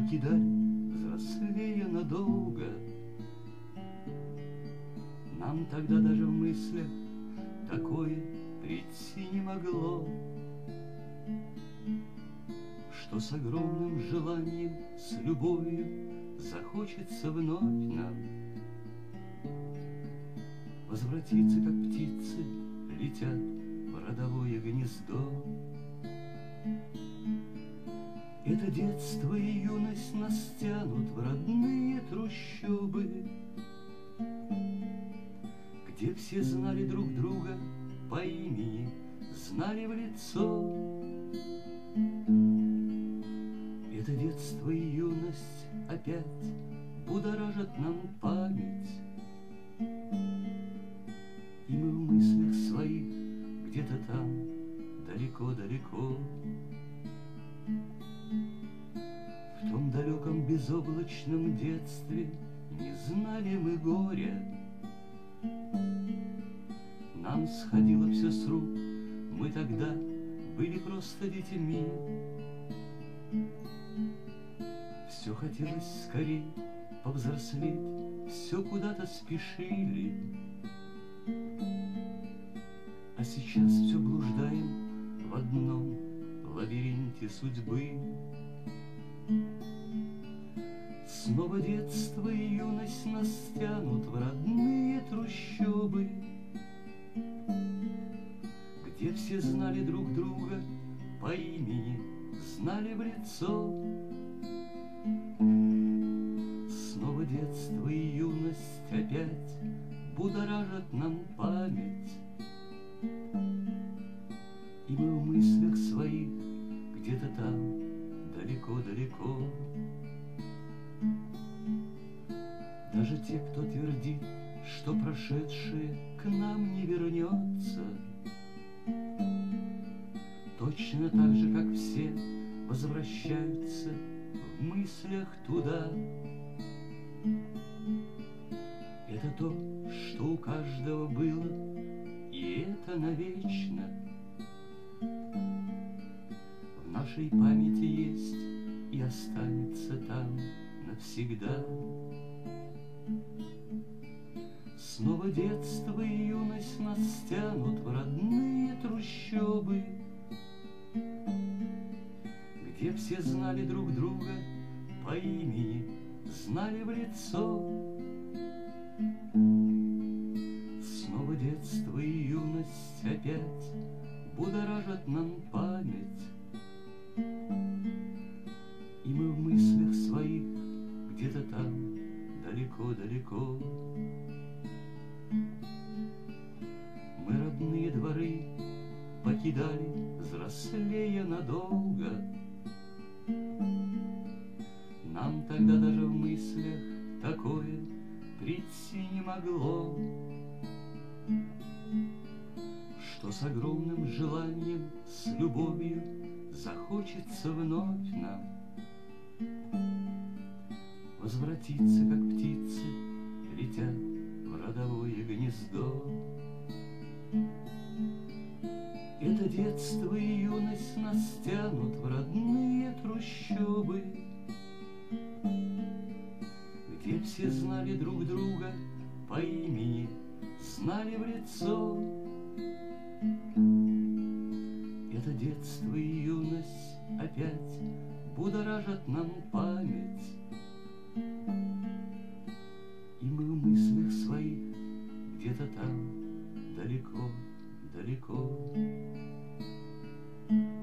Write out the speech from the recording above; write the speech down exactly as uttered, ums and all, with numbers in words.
покидали, взрослея надолго. Нам тогда даже в мыслях такое прийти не могло, что с огромным желанием, с любовью захочется вновь нам возвратиться, как птицы летят в родовое гнездо. Это детство и юность нас тянут в родные трущобы, где все знали друг друга по имени, знали в лицо. Это детство и юность опять будоражат нам память, и мы в мыслях своих где-то там, далеко-далеко, в том далеком безоблачном детстве не знали мы горя. Нам сходило все с рук, мы тогда были просто детьми. Все хотелось скорей повзрослеть, все куда-то спешили. А сейчас все блуждаем в одном лабиринте судьбы. Снова детство и юность нас тянут в родные трущобы, где все знали друг друга по имени, знали в лицо. Снова детство и юность опять будоражат нам память, и мы в мыслях своих где-то там, далеко-далеко. Даже те, кто твердит, что прошедшее к нам не вернется, точно так же, как все, возвращаются в мыслях туда. Это то, что у каждого было, и это навечно. В нашей памяти есть и останется там навсегда. Снова детство и юность нас тянут в родные трущобы, где все знали друг друга по имени, знали в лицо. Снова детство и юность опять будоражат нам память, и мы в мыслях своих где-то там, далеко-далеко. Мы родные дворы покидали, взрослея надолго. Нам тогда даже в мыслях такое прийти не могло, что с огромным желанием, с любовью захочется вновь нам возвратиться, как птицы летят в родовое гнездо. Это детство и юность нас тянут в родные трущобы, где все знали друг друга по имени, знали в лицо. Это детство и юность опять будоражат нам память, и мы в мыслях своих где-то там, далеко-далеко.